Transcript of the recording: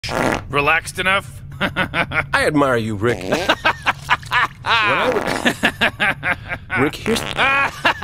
Relaxed enough? I admire you, Rick. Rick, here's...